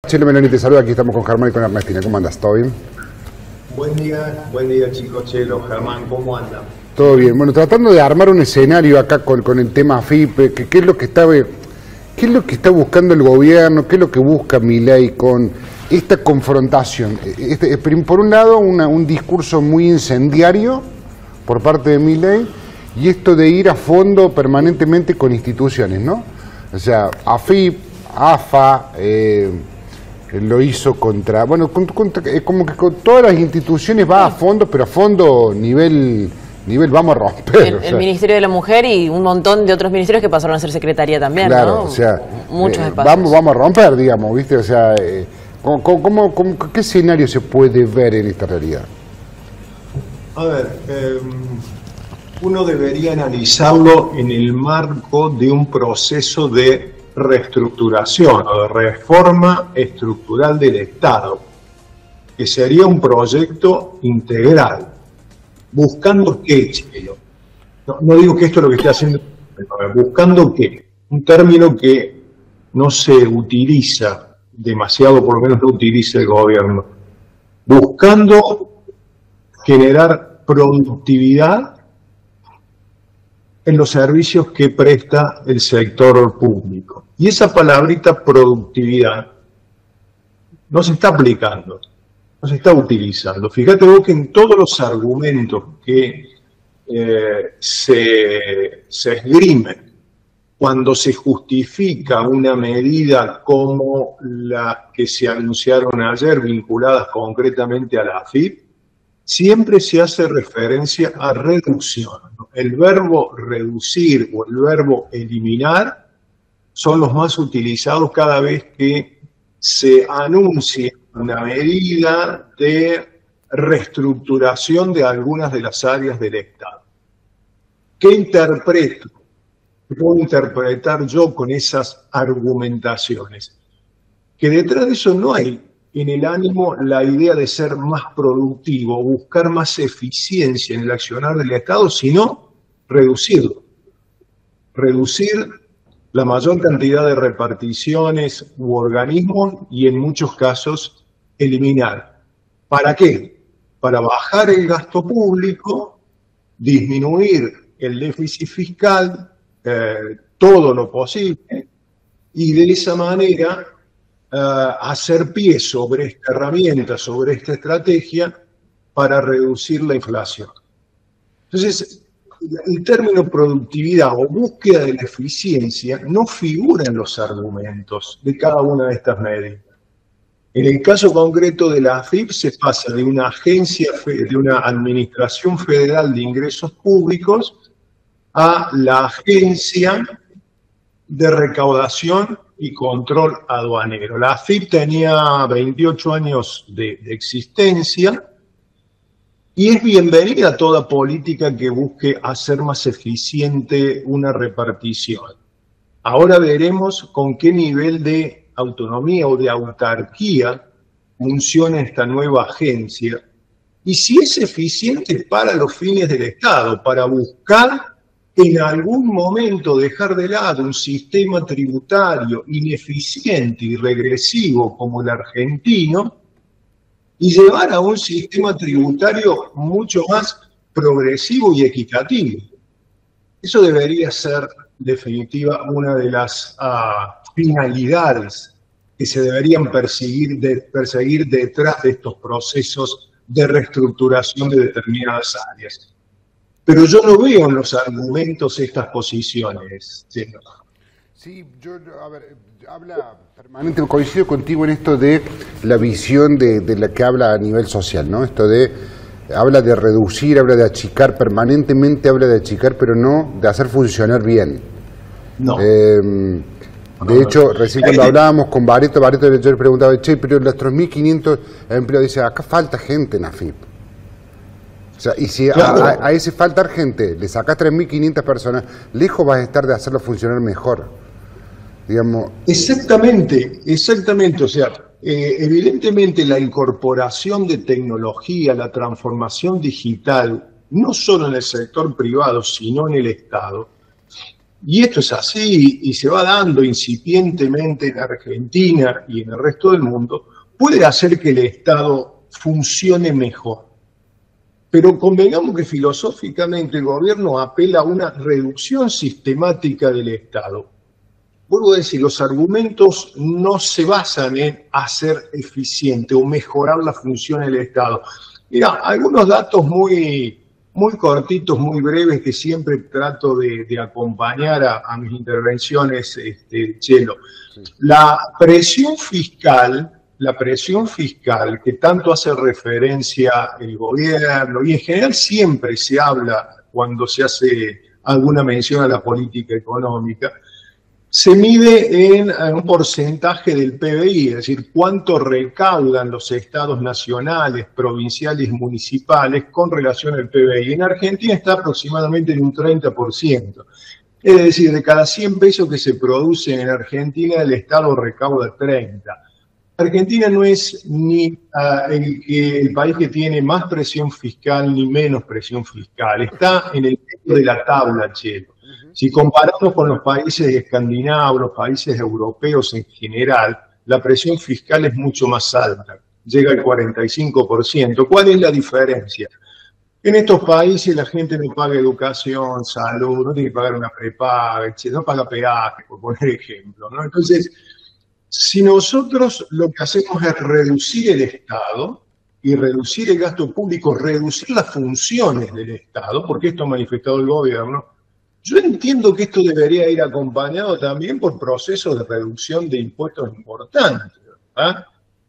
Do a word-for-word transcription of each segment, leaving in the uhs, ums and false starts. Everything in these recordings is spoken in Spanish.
Chelo Meloni te saluda, aquí estamos con Germán y con Ernestina. ¿Cómo andas? ¿Todo bien? Buen día, buen día chicos. Chelo, Germán, ¿cómo andan? Todo bien. Bueno, tratando de armar un escenario acá con, con el tema A F I P, que, ¿qué es lo que está, qué es lo que está buscando el gobierno? ¿Qué es lo que busca Milei con esta confrontación? Este, por un lado, una, un discurso muy incendiario por parte de Milei y esto de ir a fondo permanentemente con instituciones, ¿no? O sea, A F I P, A F A, eh, lo hizo contra, bueno, con, contra, como que con todas las instituciones va a fondo, pero a fondo nivel, nivel vamos a romper. El, o sea, el Ministerio de la Mujer y un montón de otros ministerios que pasaron a ser secretaría también, claro, ¿no? O sea, muchos eh, espacios. Vamos, vamos a romper, digamos, ¿viste? O sea, eh, ¿cómo, cómo, cómo, ¿qué escenario se puede ver en esta realidad? A ver, eh, uno debería analizarlo en el marco de un proceso de reestructuración o de reforma estructural del Estado, que sería un proyecto integral. ¿Buscando qué, Chelo? No, no digo que esto es lo que esté haciendo, ¿buscando qué? Un término que no se utiliza demasiado, por lo menos no utiliza el gobierno. Buscando generar productividad en los servicios que presta el sector público. Y esa palabrita productividad no se está aplicando, no se está utilizando. Fíjate vos que en todos los argumentos que eh, se, se esgrimen cuando se justifica una medida como las que se anunciaron ayer vinculadas concretamente a la A F I P, siempre se hace referencia a reducción. El verbo reducir o el verbo eliminar son los más utilizados cada vez que se anuncia una medida de reestructuración de algunas de las áreas del Estado. ¿Qué interpreto? ¿Qué puedo interpretar yo con esas argumentaciones? Que detrás de eso no hay en el ánimo la idea de ser más productivo, buscar más eficiencia en el accionar del Estado, sino reducirlo. Reducir la mayor cantidad de reparticiones u organismos y en muchos casos eliminar. ¿Para qué? Para bajar el gasto público, disminuir el déficit fiscal, eh, todo lo posible, y de esa manera Uh, hacer pie sobre esta herramienta, sobre esta estrategia para reducir la inflación. Entonces, el término productividad o búsqueda de la eficiencia no figura en los argumentos de cada una de estas medidas. En el caso concreto de la A F I P se pasa de una agencia, de una administración federal de ingresos públicos a la agencia de recaudación y control aduanero. La A F I P tenía veintiocho años de, de existencia y es bienvenida toda política que busque hacer más eficiente una repartición. Ahora veremos con qué nivel de autonomía o de autarquía funciona esta nueva agencia y si es eficiente para los fines del Estado, para buscar en algún momento dejar de lado un sistema tributario ineficiente y regresivo como el argentino y llevar a un sistema tributario mucho más progresivo y equitativo. Eso debería ser, en definitiva, una de las uh, finalidades que se deberían perseguir, de, perseguir detrás de estos procesos de reestructuración de determinadas áreas. Pero yo no veo en los argumentos estas posiciones. ¿Sí? Sí, yo, a ver, habla permanentemente, coincido contigo en esto de la visión de, de la que habla a nivel social, ¿no? Esto de, habla de reducir, habla de achicar, permanentemente habla de achicar, pero no de hacer funcionar bien. No. Eh, de hecho, recién cuando hablábamos con Bareto, Bareto yo le preguntaba, che, pero los tres mil quinientos empleados, dice, acá falta gente en A F I P. O sea, y si claro. a, a ese faltar gente le sacás tres mil quinientas personas, lejos vas a estar de hacerlo funcionar mejor. Digamos. Exactamente, exactamente. O sea, eh, evidentemente la incorporación de tecnología, la transformación digital, no solo en el sector privado, sino en el Estado, y esto es así y se va dando incipientemente en Argentina y en el resto del mundo, puede hacer que el Estado funcione mejor. Pero convengamos que filosóficamente el gobierno apela a una reducción sistemática del Estado. Vuelvo a decir, los argumentos no se basan en hacer eficiente o mejorar la función del Estado. Mira, algunos datos muy, muy cortitos, muy breves, que siempre trato de, de acompañar a, a mis intervenciones, este, Chelo. La presión fiscal... La presión fiscal, que tanto hace referencia el gobierno, y en general siempre se habla cuando se hace alguna mención a la política económica, se mide en un porcentaje del P B I, es decir, cuánto recaudan los estados nacionales, provinciales y municipales con relación al P B I. En Argentina está aproximadamente en un treinta por ciento. Es decir, de cada cien pesos que se producen en Argentina, el Estado recauda treinta. Argentina no es ni uh, el, el país que tiene más presión fiscal ni menos presión fiscal. Está en el medio de la tabla, Chelo. Si comparamos con los países escandinavos, los países europeos en general, la presión fiscal es mucho más alta. Llega al cuarenta y cinco por ciento. ¿Cuál es la diferencia? En estos países la gente no paga educación, salud, no tiene que pagar una prepaga, no paga peaje, por poner ejemplo, ¿no? Entonces, si nosotros lo que hacemos es reducir el Estado y reducir el gasto público, reducir las funciones del Estado, porque esto ha manifestado el gobierno, yo entiendo que esto debería ir acompañado también por procesos de reducción de impuestos importantes, ¿verdad?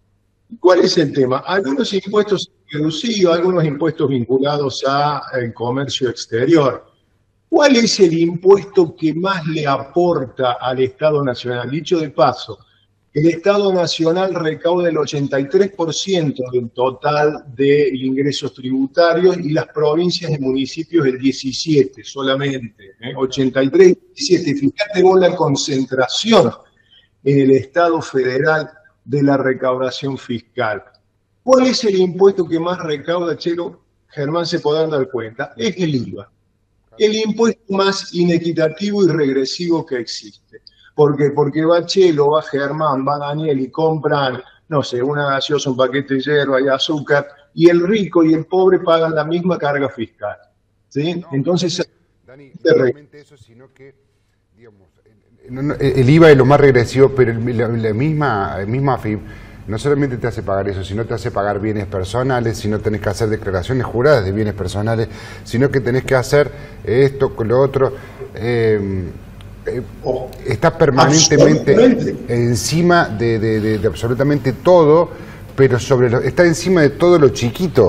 ¿Cuál es el tema? Algunos impuestos reducidos, algunos impuestos vinculados al comercio exterior. ¿Cuál es el impuesto que más le aporta al Estado Nacional? Dicho de paso, el Estado Nacional recauda el ochenta y tres por ciento del total de ingresos tributarios y las provincias y municipios el diecisiete por ciento solamente, ¿eh? ochenta y tres, diecisiete. Fíjate vos la concentración en el Estado federal de la recaudación fiscal. ¿Cuál es el impuesto que más recauda, Chelo? Germán se podrán dar cuenta, es el I V A. El impuesto más inequitativo y regresivo que existe. ¿Por qué? Porque va Chelo, va Germán, va Daniel y compran, no sé, una gaseosa, un paquete de hierba y azúcar, y el rico y el pobre pagan la misma carga fiscal. ¿Sí? No, Entonces, Dani, no solamente eso, sino que, digamos, el, el I V A es lo más regresivo, pero el, la, la misma, la misma F I P no solamente te hace pagar eso, sino te hace pagar bienes personales, sino tenés que hacer declaraciones juradas de bienes personales, sino que tenés que hacer esto, con lo otro. Eh, Eh, está permanentemente encima de, de, de, de absolutamente todo, pero sobre lo, está encima de todo lo chiquito,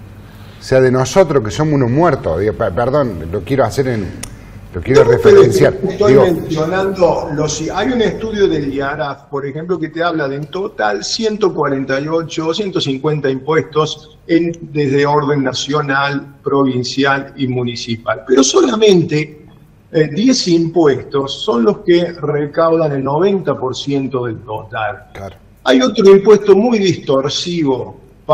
o sea, de nosotros que somos unos muertos. Digo, perdón, lo quiero hacer en, lo quiero no, referenciar. Estoy Digo, mencionando, los, hay un estudio del I A R A F, por ejemplo, que te habla de en total ciento cuarenta y ocho, ciento cincuenta impuestos en, desde orden nacional, provincial y municipal, pero solamente Eh, diez impuestos son los que recaudan el noventa por ciento del total. Claro. Hay otro impuesto muy distorsivo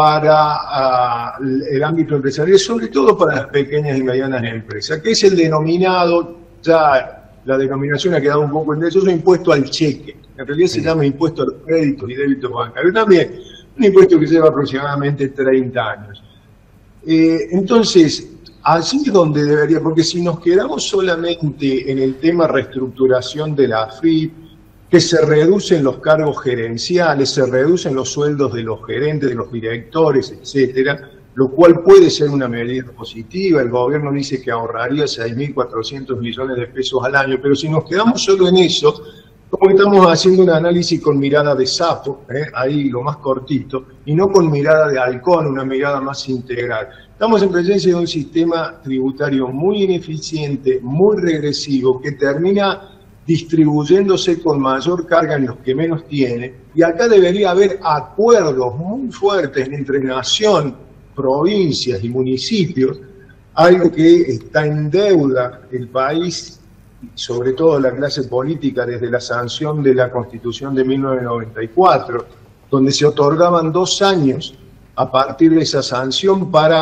para uh, el ámbito empresarial, sobre todo para las pequeñas y medianas empresas, que es el denominado, ya la denominación ha quedado un poco en eso, es un impuesto al cheque. En realidad sí. Se llama impuesto al crédito y débito bancario. También un impuesto que lleva aproximadamente treinta años. Eh, entonces, allí es donde debería, porque si nos quedamos solamente en el tema reestructuración de la A F I P, que se reducen los cargos gerenciales, se reducen los sueldos de los gerentes, de los directores, etcétera, lo cual puede ser una medida positiva. El gobierno dice que ahorraría seis mil cuatrocientos millones de pesos al año, pero si nos quedamos solo en eso, como que estamos haciendo un análisis con mirada de sapo, ¿eh? Ahí lo más cortito, y no con mirada de halcón, una mirada más integral. Estamos en presencia de un sistema tributario muy ineficiente, muy regresivo, que termina distribuyéndose con mayor carga en los que menos tienen, y acá debería haber acuerdos muy fuertes entre nación, provincias y municipios, algo que está en deuda el país, sobre todo la clase política, desde la sanción de la Constitución de mil novecientos noventa y cuatro, donde se otorgaban dos años a partir de esa sanción para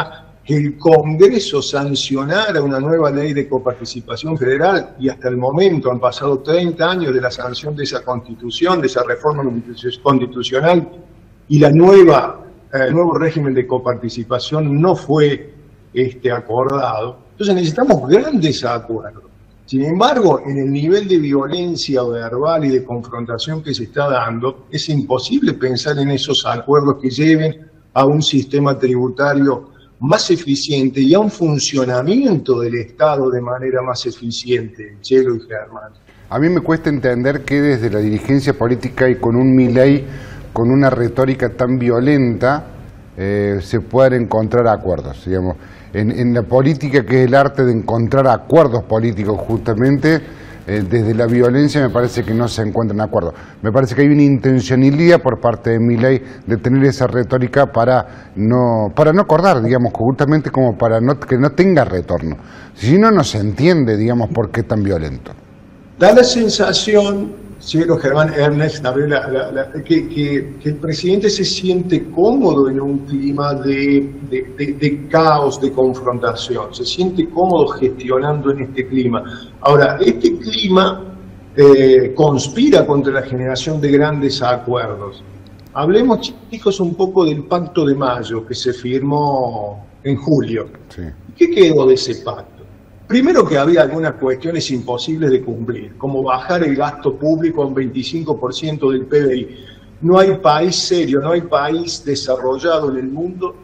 que el Congreso sancionara una nueva ley de coparticipación federal, y hasta el momento han pasado treinta años de la sanción de esa constitución, de esa reforma constitucional, y la nueva, eh, el nuevo régimen de coparticipación no fue este, acordado. Entonces necesitamos grandes acuerdos. Sin embargo, en el nivel de violencia verbal y de confrontación que se está dando, es imposible pensar en esos acuerdos que lleven a un sistema tributario más eficiente y a un funcionamiento del Estado de manera más eficiente, Chelo y Germán. A mí me cuesta entender que desde la dirigencia política y con un Milei, con una retórica tan violenta, eh, se puedan encontrar acuerdos, digamos. En, en la política, que es el arte de encontrar acuerdos políticos justamente, eh, desde la violencia me parece que no se encuentran acuerdos. Me parece que hay una intencionalidad por parte de Milei de tener esa retórica para no para no acordar, digamos, justamente como para no, que no tenga retorno. Si no, no se entiende, digamos, por qué tan violento. Da la sensación, Cielo, Germán, Ernest, la, la, la, que, que, que el presidente se siente cómodo en un clima de, de, de, de caos, de confrontación, se siente cómodo gestionando en este clima. Ahora, este clima eh, conspira contra la generación de grandes acuerdos. Hablemos, chicos, un poco del Pacto de Mayo que se firmó en julio. Sí. ¿Qué quedó de ese pacto? Primero, que había algunas cuestiones imposibles de cumplir, como bajar el gasto público a un veinticinco por ciento del P B I. No hay país serio, no hay país desarrollado en el mundo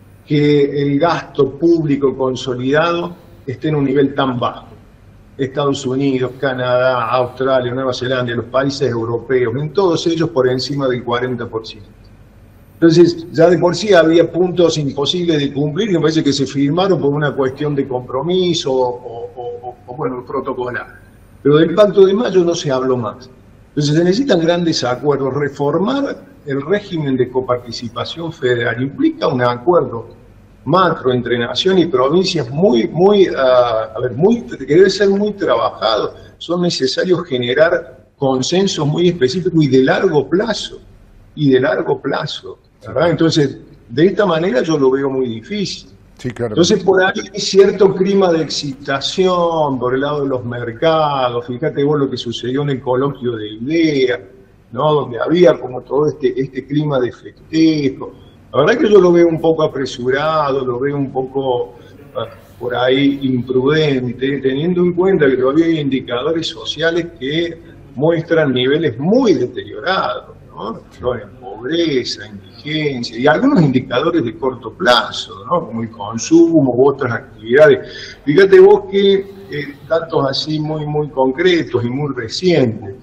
que el gasto público consolidado esté en un nivel tan bajo. Estados Unidos, Canadá, Australia, Nueva Zelanda, los países europeos, en todos ellos por encima del cuarenta por ciento. Entonces, ya de por sí había puntos imposibles de cumplir, y me parece que se firmaron por una cuestión de compromiso o, o, o, o bueno, protocolar. Pero del Pacto de Mayo no se habló más. Entonces se necesitan grandes acuerdos. Reformar el régimen de coparticipación federal implica un acuerdo macro entre nación y provincias muy, muy, uh, a ver, muy, que debe ser muy trabajado. Son necesarios generar consensos muy específicos y de largo plazo. Y de largo plazo. ¿Verdad? Entonces, de esta manera yo lo veo muy difícil. Sí, claro. Entonces, por ahí hay cierto clima de excitación por el lado de los mercados. Fíjate vos lo que sucedió en el coloquio de IDEA, ¿no? Donde había como todo este, este clima de festejo. La verdad que yo lo veo un poco apresurado, lo veo un poco uh, por ahí imprudente, teniendo en cuenta que todavía hay indicadores sociales que muestran niveles muy deteriorados, ¿no? En pobreza, indigencia y algunos indicadores de corto plazo, ¿no? Como el consumo u otras actividades. Fíjate vos que eh, datos así muy, muy concretos y muy recientes.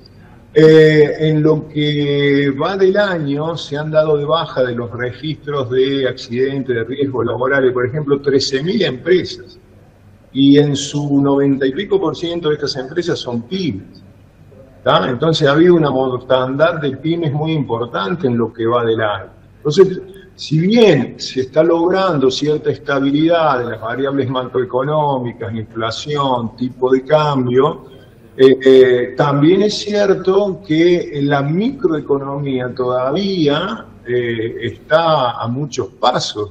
Eh, en lo que va del año se han dado de baja de los registros de accidentes, de riesgos laborales, por ejemplo, trece mil empresas. Y en su noventa y pico por ciento de estas empresas son pymes. ¿Tá? Entonces ha habido una mortandad de pymes muy importante en lo que va del año. Entonces, si bien se está logrando cierta estabilidad de las variables macroeconómicas, inflación, tipo de cambio, eh, eh, también es cierto que la microeconomía todavía eh, está a muchos pasos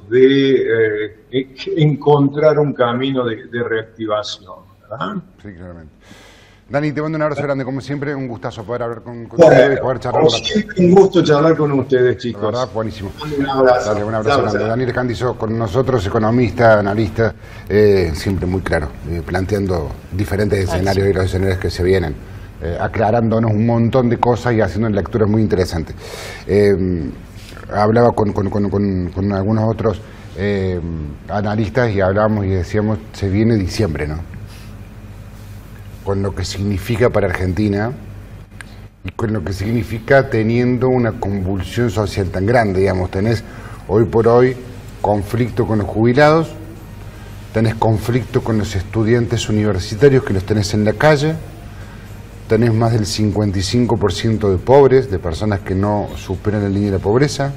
de eh, encontrar un camino de, de reactivación, ¿verdad? Sí, claramente. Dani, te mando un abrazo grande, como siempre, un gustazo poder hablar con, con bueno, ustedes y poder charlar. Como siempre, un gusto charlar con ustedes, chicos. La verdad, buenísimo. Un abrazo. Dale, un abrazo grande. Daniel Candizo con nosotros, economista, analista, eh, siempre muy claro, eh, planteando diferentes escenarios y los escenarios que se vienen, eh, aclarándonos un montón de cosas y haciendo lecturas muy interesantes. Eh, hablaba con, con, con, con, con algunos otros eh, analistas y hablábamos y decíamos, se viene diciembre, ¿no? Con lo que significa para Argentina y con lo que significa teniendo una convulsión social tan grande, digamos, tenés hoy por hoy conflicto con los jubilados, tenés conflicto con los estudiantes universitarios que los tenés en la calle, tenés más del cincuenta y cinco por ciento de pobres, de personas que no superan la línea de la pobreza,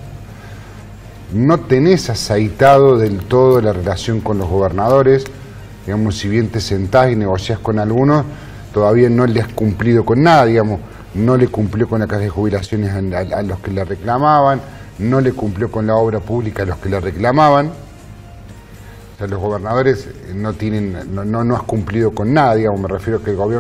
no tenés aceitado del todo la relación con los gobernadores. Digamos, si bien te sentás y negociás con algunos, todavía no le has cumplido con nada, digamos, no le cumplió con la caja de jubilaciones a, a, a los que le reclamaban, no le cumplió con la obra pública a los que le reclamaban. sea, los gobernadores no tienen, no, no, no has cumplido con nada, digamos, me refiero a que el gobierno